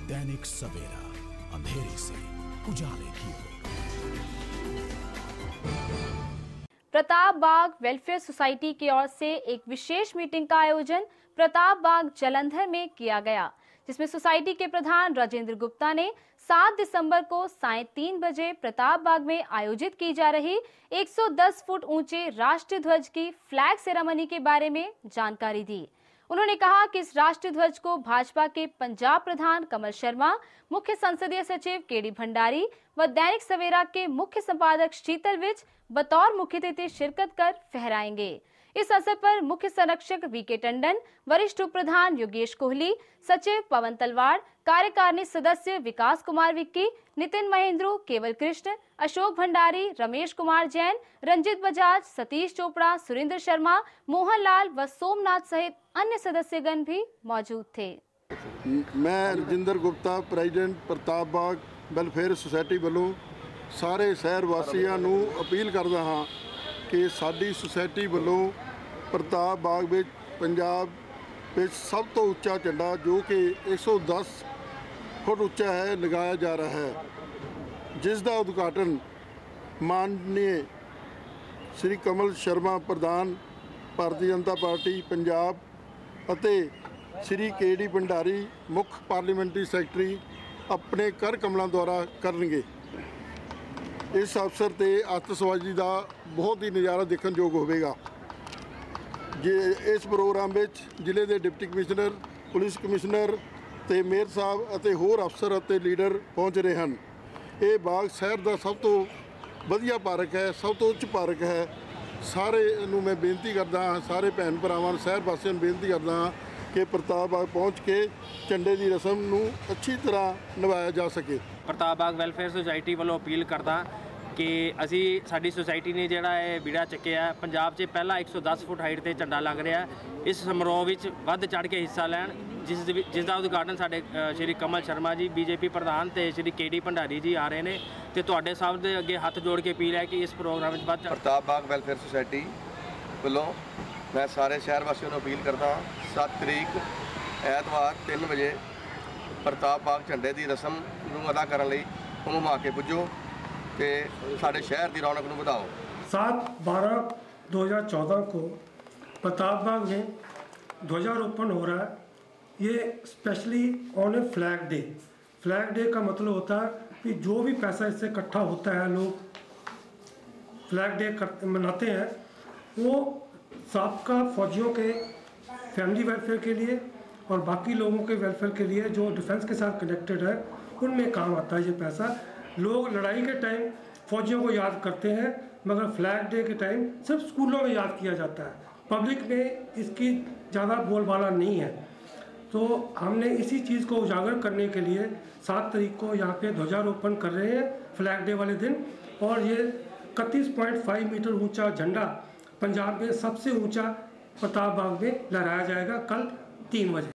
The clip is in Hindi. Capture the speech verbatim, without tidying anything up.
दैनिक सवेरा, अंधेरे से उजाले की ओर। प्रताप बाग वेलफेयर सोसाइटी की ओर से एक विशेष मीटिंग का आयोजन प्रताप बाग जालंधर में किया गया, जिसमें सोसाइटी के प्रधान राजेंद्र गुप्ता ने सात दिसंबर को साय तीन बजे प्रताप बाग में आयोजित की जा रही एक सौ दस फुट ऊंचे राष्ट्रीय ध्वज की फ्लैग सेरेमनी के बारे में जानकारी दी। उन्होंने कहा कि इस राष्ट्रीय ध्वज को भाजपा के पंजाब प्रधान कमल शर्मा, मुख्य संसदीय सचिव केडी भंडारी व दैनिक सवेरा के मुख्य संपादक शीतल विज बतौर मुख्य अतिथि शिरकत कर फहराएंगे। इस अवसर पर मुख्य संरक्षक वीके टंडन, वरिष्ठ उप प्रधान योगेश कोहली, सचिव पवन तलवार, कार्यकारिणी सदस्य विकास कुमार विक्की, नितिन महेंद्रू, केवल कृष्ण, अशोक भंडारी, रमेश कुमार जैन, रंजित बजाज, सतीश चोपड़ा, सुरेंद्र शर्मा, मोहन लाल व सोमनाथ सहित अन्य सदस्यगण भी मौजूद थे। मैं Rajinder Gupta, president Pratap Bagh welfare society वालों सारे शहर वासियों को अपील करता हाँ कि साडी सोसाइटी वालों प्रताप बाग में पंजाब में सब तो उच्चा झंडा जो कि एक सौ दस फुट उच्चा है लगाया जा रहा है, जिसका उद्घाटन माननीय श्री कमल शर्मा प्रधान भारतीय जनता पार्टी पंजाब ਅਤੇ श्री केडी भंडारी मुख्य पार्लीमेंट्री सैकटरी अपने कर कमलों द्वारा करनगे। इस अवसर ते आतशबाजी का बहुत ही नज़ारा देखने योग होगा। जे इस प्रोग्राम में जिले के डिप्टी कमिश्नर, पुलिस कमिश्नर ते मेयर साहब अते होर अफसर अते लीडर पहुँच रहे हैं। ये बाग शहर का सब तो वधिया पार्क है, सब तो उच्च पार्क है। सारे नूं मैं बेनती करदा हाँ, सारे भैन भरावां शहर वासियों नूं बेनती करदा हाँ कि प्रताप बाग पहुँच के झंडे की रस्म नूं अच्छी तरह निभाया जा सके। प्रताप बाग वेलफेयर सोसाइटी वालों अपील करदा कि असी साडी सोसाइटी ने जिहड़ा है बीड़ा चुक्या पंजाब 'च पहला एक सौ दस फुट हाइट ते झंडा लग रहा है। इस समारोह विच वध चढ़ के हिस्सा लैण, जिस जिसका उद्घाटन साडे श्री कमल शर्मा जी बीजेपी प्रधान ते श्री केडी भंडारी जी आ रहे हैं। तो तुहाडे सब दे अगे हथ जोड़ के अपील है कि इस प्रोग्राम में वध प्रताप बाग वेलफेयर सोसाइटी वालों मैं सारे शहर वासियों को अपील करता सात तरीक ऐतवार तीन बजे प्रताप बाग झंडे की रस्म अदा करने लई घुमा के पुजो तो साढ़े शहर की रौनक को बढ़ाओ। सात बारह दो हज़ार चौदह को प्रताप बाग में ध्वजारोपण हो रहा है। ये specially on a flag day. Flag day का मतलब होता है कि जो भी पैसा इससे इकट्ठा होता है, लोग फ्लैग डे कर मनाते हैं, वो साबका फौजियों के फैमिली वेलफेयर के लिए और बाकी लोगों के वेलफेयर के लिए जो डिफेंस के साथ कनेक्टेड है उनमें काम आता है। ये पैसा लोग लड़ाई के टाइम फौजियों को याद करते हैं, मगर फ्लैग डे के टाइम सिर्फ स्कूलों में याद किया जाता है, पब्लिक में इसकी ज़्यादा बोलबाला नहीं है। तो हमने इसी चीज़ को उजागर करने के लिए सात तारीख को यहाँ पे ध्वजारोपण कर रहे हैं फ्लैग डे वाले दिन। और ये इकतीस पॉइंट पाँच मीटर ऊंचा झंडा पंजाब में सबसे ऊंचा प्रताप बाग में लहराया जाएगा कल तीन बजे।